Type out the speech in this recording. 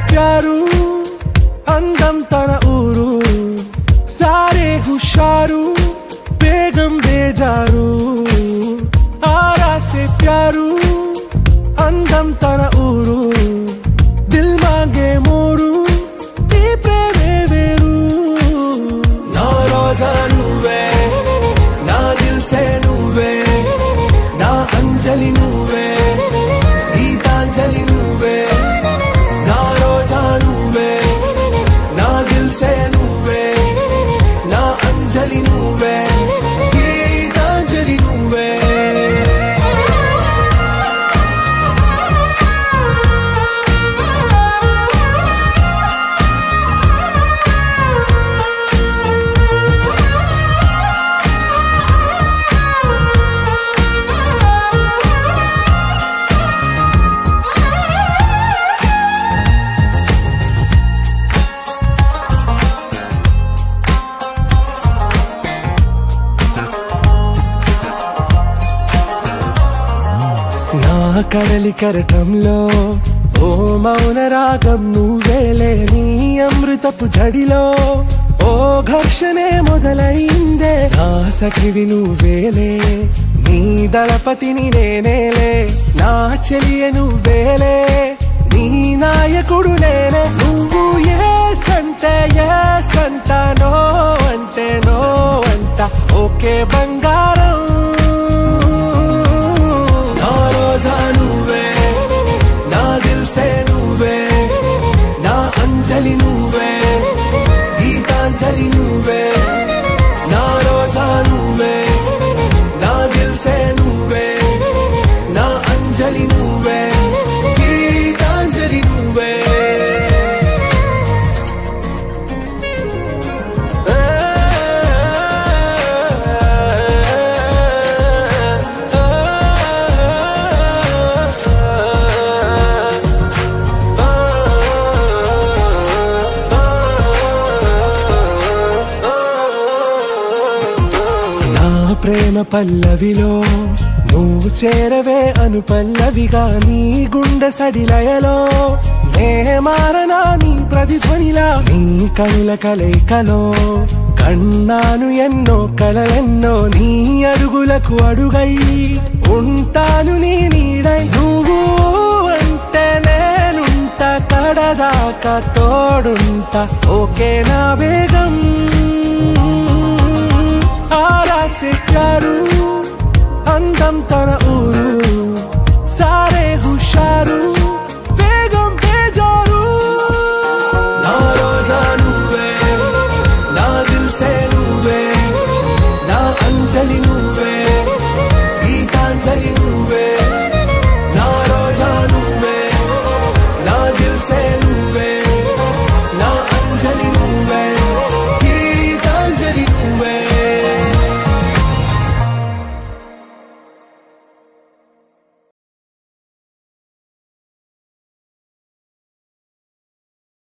ప్యారు అందం తన ఊరు సారే హుషారు బేగం బేజారు ఆరా సే ప్యారు అందం తన ఊరు దిల్ మాంగే మోరు ఈ ప్రేమే వేరు నా రోజా నువ్వే నా దిల్ సే నువ్వే నా అంజలి నువ్వే గీతాంజలి నువ్వే నా రోజా నువ్వే నా దిల్ సే నువ్వే నా అంజలి నువ్వే గీతాంజలి నువ్వే కడలి కరటంలో ఓ మౌన రాగం నువ్వేలే నీ అమృతపు జడిలో ఓ ఘర్షణే మొదలైందే నా సఖివి నువ్వేలే నీ దళపతిని నేనేలే నా చెలియ నువ్వేలే నీ నాయకుడు నేనే నువ్వు ఏ సంట నో అంటే నో అంట ఓకే బంగారం నువ్వే నా దిల్ సే నువ్వే నా అంజలి నువ్వే గీతాంజలి నువ్వే నా రోజా నువ్వే నా దిల్ సే నువ్వే నా అంజలి నువ్వే గీతాంజలి నువ్వే ప్రేమ పల్లవిలో నువ్వు చేరవే అను పల్లవిగా నీ గుండె సడిలయలో నే మారనా నీ ప్రతిధ్వనిలా నీ కనుల కలయికలో కన్నాను ఎన్నో కలలెన్నో నీ అడుగులకు అడుగై ఉంటాను నీ నీడై నువ్వు అంటే నేనుంట కడదాకా తోడుంటా ఓకే నా బేగం आरा से प्यारू अंदम तन ऊरू सारे हुशारू